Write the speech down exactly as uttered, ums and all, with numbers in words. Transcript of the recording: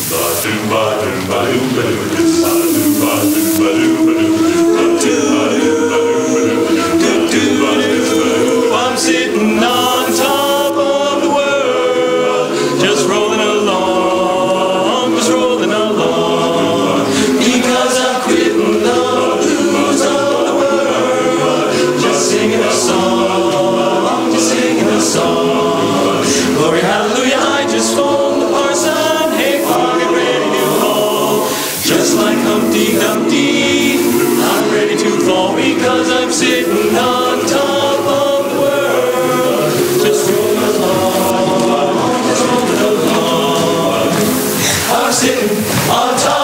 I'm sitting on top of the world, just rolling along, just rolling along, because I'm quitting the blues of the world, just singing a song, just singing a song. Glory, hallelujah, I just phoned the parson, hey, fog, get ready to fall, just like Humpty Dumpty, I'm ready to fall, because I'm sitting on top of the world, just rolling along, just rolling along. I'm sitting on top.